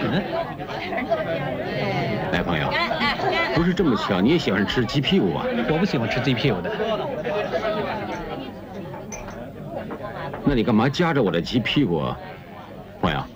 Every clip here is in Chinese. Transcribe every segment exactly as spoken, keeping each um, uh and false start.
嗯， 来，朋友，不是这么巧，你也喜欢吃鸡屁股啊？ 我不喜欢吃鸡屁股的。 那你干嘛夹着我的鸡屁股啊，朋友？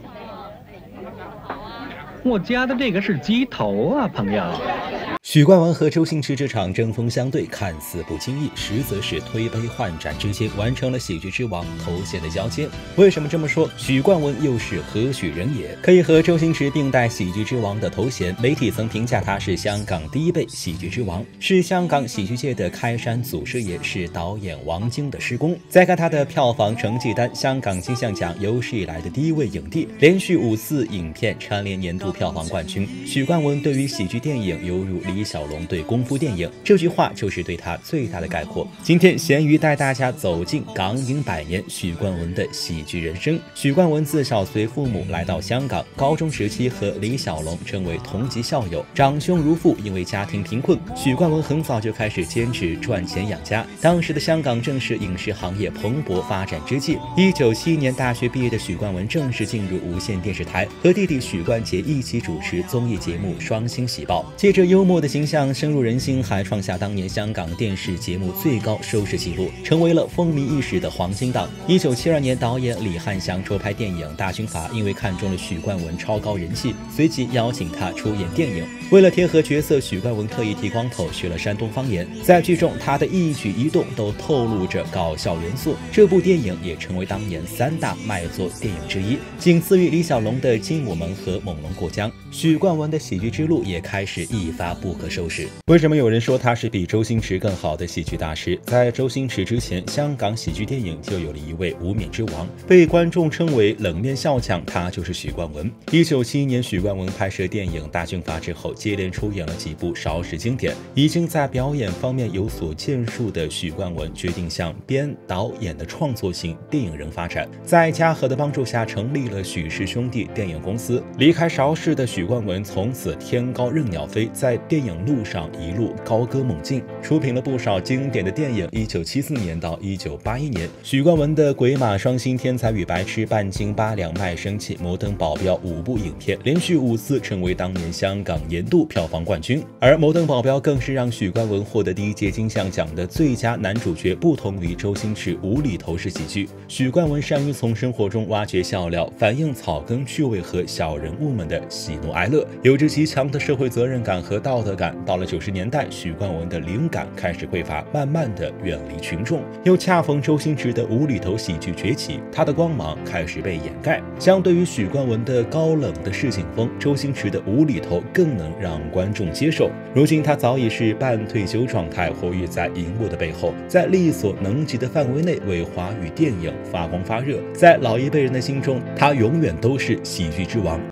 我夹的这个是鸡头啊，朋友。 许冠文和周星驰这场针锋相对，看似不经意，实则是推杯换盏之间完成了喜剧之王头衔的交接。为什么这么说？许冠文又是何许人也？可以和周星驰并戴喜剧之王的头衔，媒体曾评价他是香港第一辈喜剧之王，是香港喜剧界的开山祖师爷，是导演王晶的师公。再看他的票房成绩单，香港金像奖有史以来的第一位影帝，连续五次影片蝉联年度票房冠军。许冠文对于喜剧电影犹如李小龙对功夫电影，这句话就是对他最大的概括。今天咸鱼带大家走进港影百年许冠文的喜剧人生。许冠文自小随父母来到香港，高中时期和李小龙成为同级校友，长兄如父。因为家庭贫困，许冠文很早就开始兼职赚钱养家。当时的香港正是影视行业蓬勃发展之际，一九七一年大学毕业的许冠文正式进入无线电视台，和弟弟许冠杰一起主持综艺节目《双星喜报》，借着幽默的形象深入人心，还创下当年香港电视节目最高收视纪录，成为了风靡一时的黄金档。一九七二年，导演李翰祥筹拍电影《大军阀》，因为看中了许冠文超高人气，随即邀请他出演电影。为了贴合角色，许冠文特意剃光头，学了山东方言，在剧中他的一举一动都透露着搞笑元素。这部电影也成为当年三大卖座电影之一，仅次于李小龙的《精武门》和《猛龙过江》。许冠文的喜剧之路也开始一发不可收拾。为什么有人说他是比周星驰更好的喜剧大师？在周星驰之前，香港喜剧电影就有了一位无冕之王，被观众称为冷面笑匠，他就是许冠文。一九七一年，许冠文拍摄电影《大军阀》之后，接连出演了几部邵氏经典。已经在表演方面有所建树的许冠文，决定向编导演的创作型电影人发展。在嘉禾的帮助下，成立了许氏兄弟电影公司。离开邵氏的许冠文从此天高任鸟飞，在电影路上一路高歌猛进，出品了不少经典的电影。一九七四年到一九八一年，许冠文的《鬼马双星》《天才与白痴》《半斤八两卖身契》《摩登保镖》五部影片，连续五次成为当年香港年度票房冠军。而《摩登保镖》更是让许冠文获得第一届金像奖的最佳男主角。不同于周星驰无厘头式喜剧，许冠文善于从生活中挖掘笑料，反映草根趣味和小人物们的喜怒哀乐，有着极强的社会责任感和道德感。到了九十年代，许冠文的灵感开始匮乏，慢慢的远离群众，又恰逢周星驰的无厘头喜剧崛起，他的光芒开始被掩盖。相对于许冠文的高冷的市井风，周星驰的无厘头更能让观众接受。如今他早已是半退休状态，活跃在荧幕的背后，在力所能及的范围内为华语电影发光发热。在老一辈人的心中，他永远都是喜剧之王。